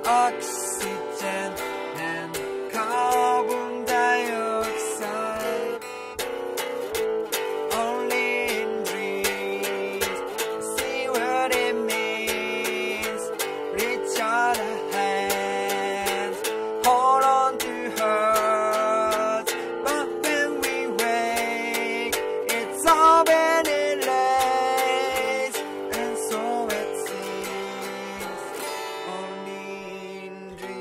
oxygen and carbon dioxide. Only in dreams see what it means. Reach out a hand, hold on to hers. But when we wake, it's all been erased, and so it seems. Only in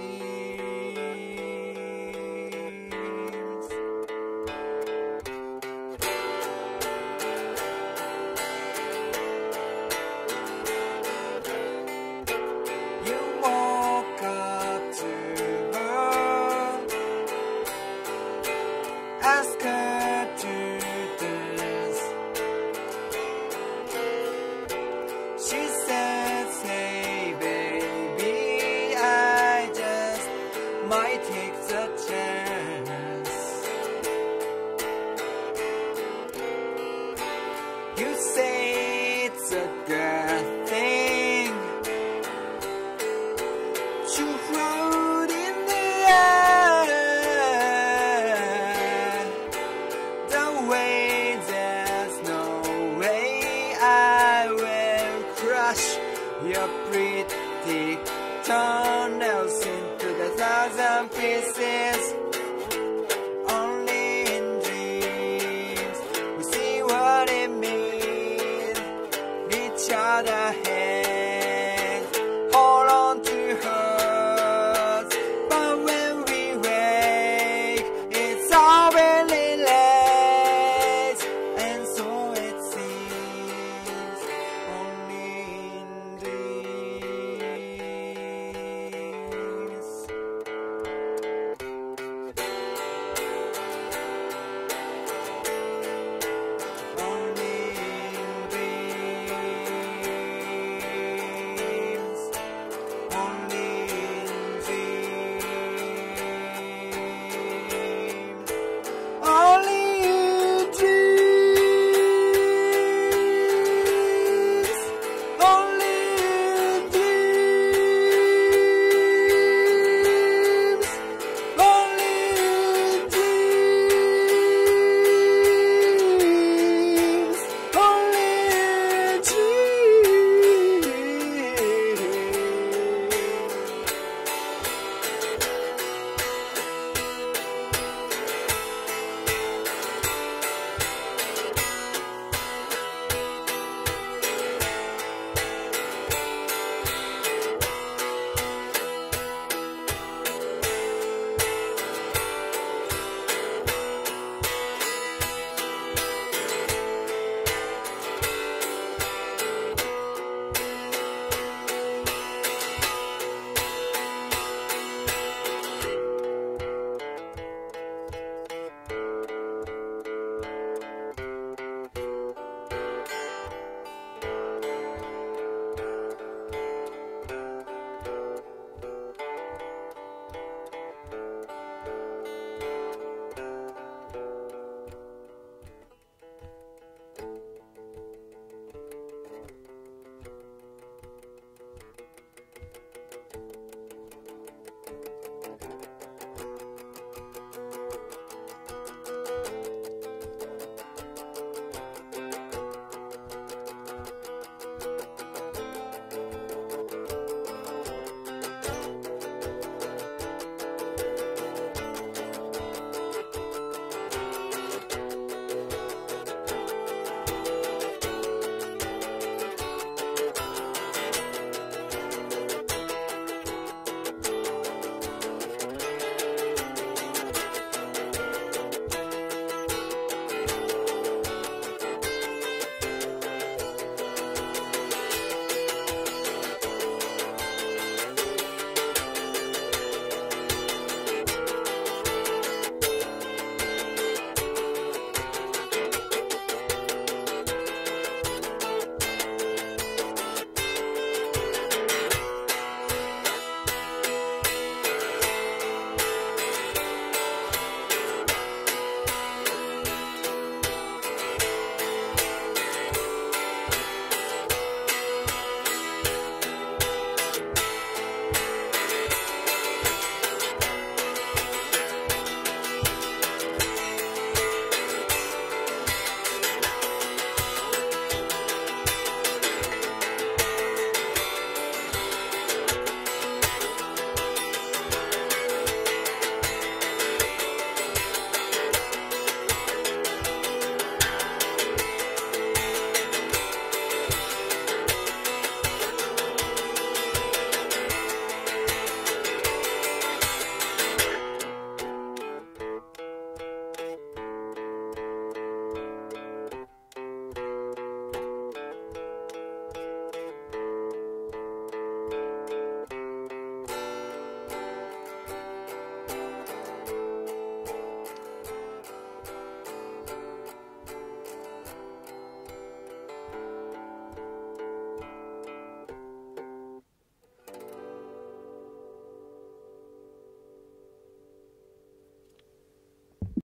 dreams. You woke up to her, ask her to dance. She says, hey baby, I just might take the chance. You say it's a good thing to float in the air. The way there's no way I will crush your pretty toenails into the thousand pieces. Only in dreams we see what it means. Reach out a hand.